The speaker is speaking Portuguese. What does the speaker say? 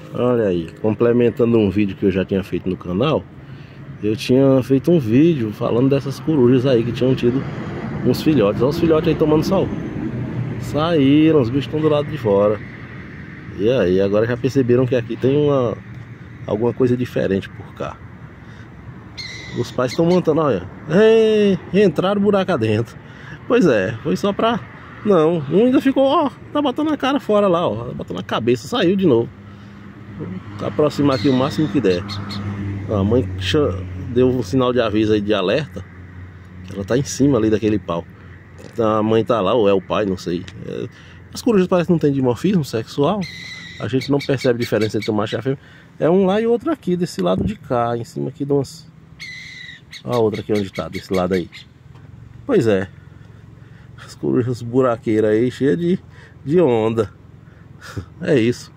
Olha aí, complementando um vídeo que eu já tinha feito no canal. Eu tinha feito um vídeo falando dessas corujas aí que tinham tido uns filhotes. Olha os filhotes aí tomando sol. Saíram, os bichos estão do lado de fora. E aí, agora já perceberam que aqui tem alguma coisa diferente por cá. Os pais estão montando, olha. Entraram buraco adentro. Pois é, foi só pra... Não, um ainda ficou, ó, tá botando a cara fora lá, ó. Tá botando a cabeça, saiu de novo. Vou aproximar aqui o máximo que der. A mãe deu um sinal de aviso aí, de alerta. Ela tá em cima ali daquele pau. A mãe tá lá, ou é o pai, não sei. As corujas parecem que não tem dimorfismo sexual. A gente não percebe diferença entre o macho e a fêmea. É um lá e outro aqui, desse lado de cá. Em cima aqui de umas... A outra aqui onde tá, desse lado aí. Pois é. As corujas buraqueiras aí, cheias de onda. É isso.